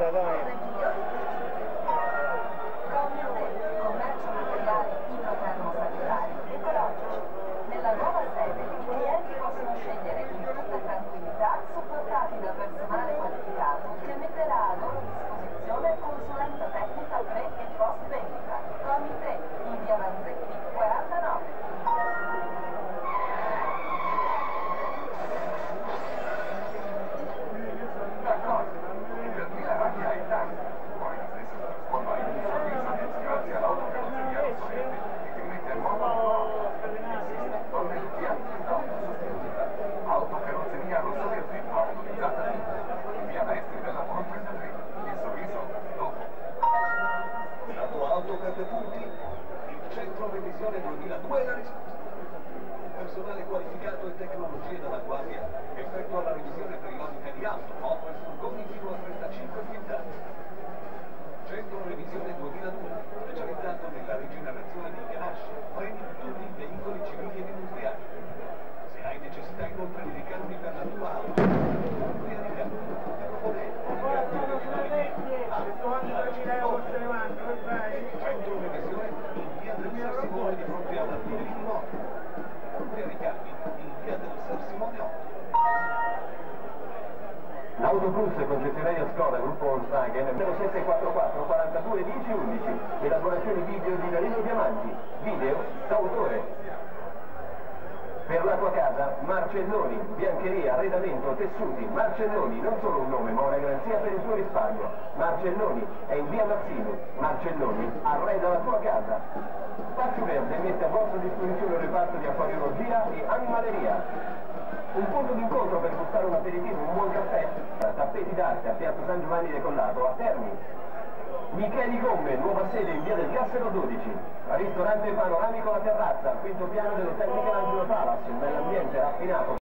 pizza, dai. Commercio materiali idrotermosanitari ecologici. Nella nuova sede i clienti possono scegliere in tutta tranquillità, supportati da personale qualificato che metterà a loro disposizione consulenza tecnica pre e post vendita. Comite in via Vanzetti 49. Centro revisione 2002 è la risposta. Personale qualificato e tecnologie d'avanguardia effettua la revisione periodica di auto, moto e furgoni fino a 35 quintali. Centro revisione 2002, specializzato nella rigenerazione di ganasce, freni di tutti i veicoli civili ed industriali. Se hai necessità inoltre di ricambi per la tua auto, compri a ricambi. Ti propone ricambi originali Centro revisione in via del San Simone di fronte alla Liberati. Compri a ricambi in via del San Simone 8. L'Autobus concessionaria Skoda gruppo Volkswagen 0744 42 10 11. Elaborazioni video di Danilo Diamanti, video d'autore. Per la tua casa, Marcelloni, biancheria, arredamento, tessuti. Marcelloni, non solo un nome, ma una garanzia per il tuo risparmio. Marcelloni è in via Mazzini. Marcelloni arreda la tua casa. Spazio Verde mette a vostra disposizione un reparto di acquariologia e animaleria. Un punto d'incontro per gustare un aperitivo, un buon caffè. Tappeti d'arte a Piazza San Giovanni de Collato, a Terni. Micheli Gomme, nuova sede in via del Cassero 12. Ristorante panoramico La Terrazza, al quinto piano dell'hotel Michelangelo Palace, un bell'ambiente raffinato.